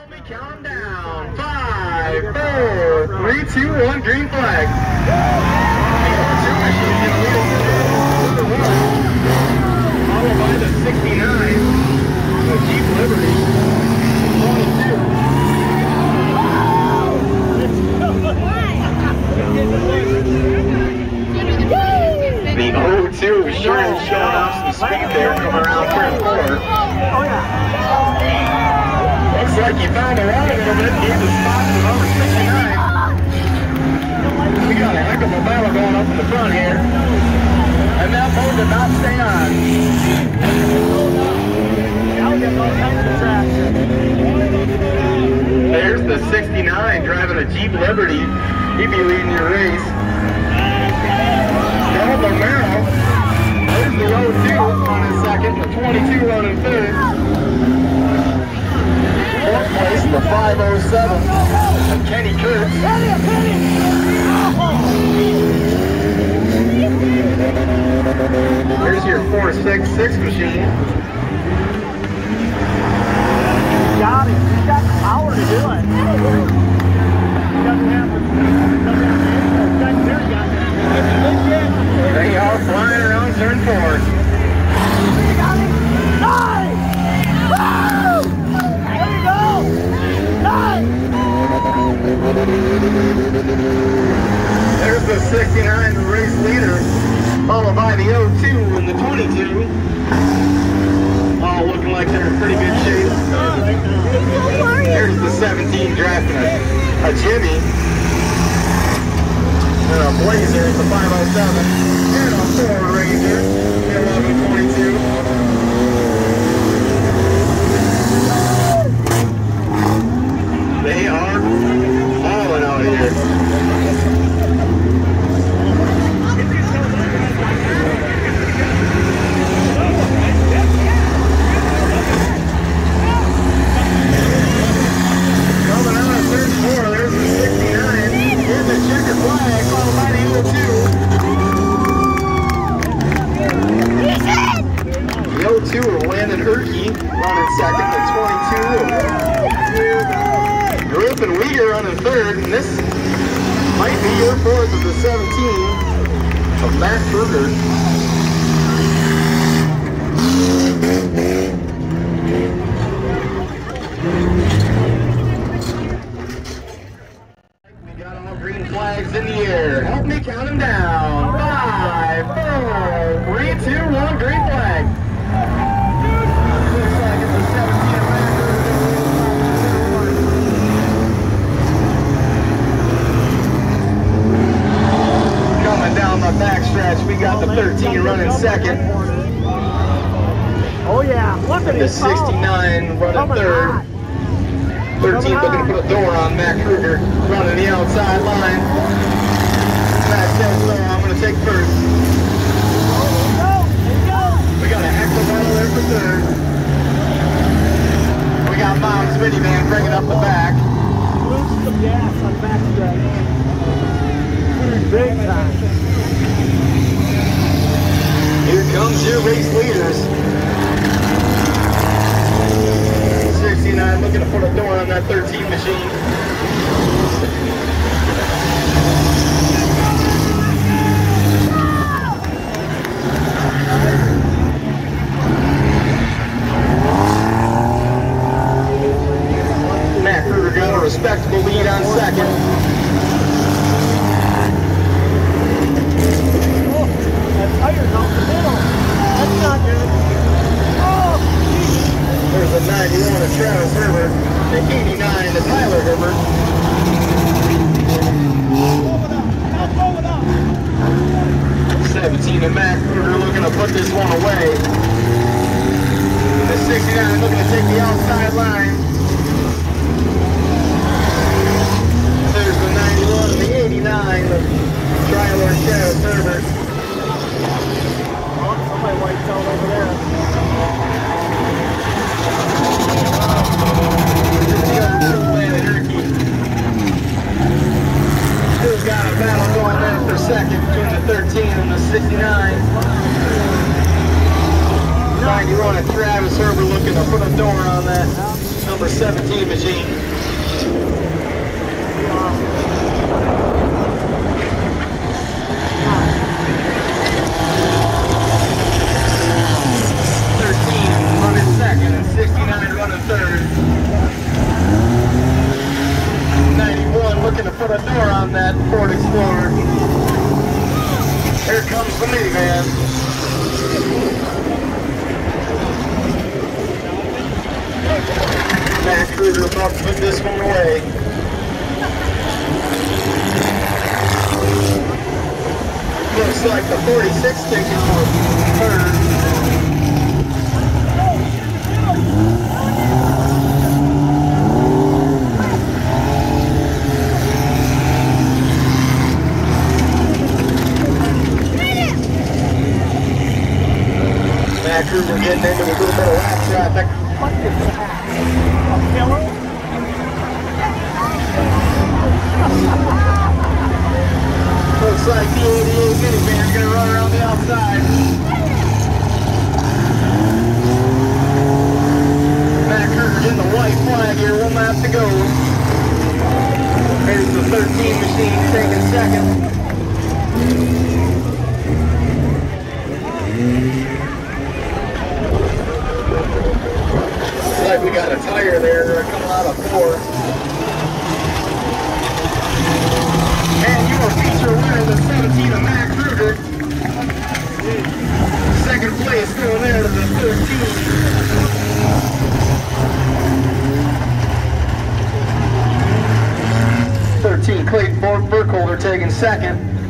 Help me count down. 5, 4, 3, 2, 1, green flag. Followed by the 69, the Jeep Liberty. 22. The 02 sure is showing off some speed there coming around turn 4. Looks like you found a line a little bit, gave the spot to number 69. We got a heck of a battle going up in the front here. And that boat did not stay on. There's the 69 driving a Jeep Liberty. He'd be leading your race. Del Romero. There's the 02 running second, the 22 running third. Fourth place, the 507 of Kenny Kurtz. Here's your 466 machine. Got it. He's got the power to do it. He doesn't have the They are flying around turn 4. Nice! Woo! There you go! Nice! There's the 69, the race leader, followed by the 02 and the 22. All looking like they're in pretty good shape. There's the 17 drafting a Jimmy. And a Blazer is the 507. And a Ford Ranger, the 1122. They are falling out here. The 02 of Landon Herkey running second, the 22 of Griffin Weger running third, and this might be your fourth of the 17 of Matt Kruger. We got all green flags in the air. Help me count them down. 5, 4, 3, 2, 1, green flag. Coming down the backstretch, we got the 13 running second. Oh yeah, look at The 69 running third. 13 looking to put a door on Matt Kruger, running the outside line. Matt says, so I'm going to take first. We got a heck of a battle there for third. We got Mom's minivan bringing up the back. Lose some gas on backstretch. Big time. Here comes your race leaders. 69 looking to put a door on that 13 machine. Matt Kruger got a respectable lead on second. Tires off the middle. That's not good. Oh, there's a 91 of Travis Herbert, the 89 of Tyler Herbert. blow it up. 17 of Matt Kruger looking to put this one away. The 69 looking to take the outside line. There's the 91 and the 89 of Tyler and Travis Herbert. Somebody wiped out over there. Still got a battle going there for second between the 13 and the 69. 91 of Travis Herbert looking to put a door on that number 17 machine. Looking to put a door on that Ford Explorer. Here comes the minivan. Matt Kruger about to put this one away. Looks like the 46 ticket was third. Matt Kruger getting into a little bit of lap traffic. Looks like the 88 minivan's gonna run around the outside. Matt Kruger getting the white flag here, 1 lap to go. There's the 13 machine taking second. Like we got a tire there coming out of 4. And your feature winner, the 17 of Matt Kruger. Second place going there to the 13. 13, Clayton Burkholder taking second.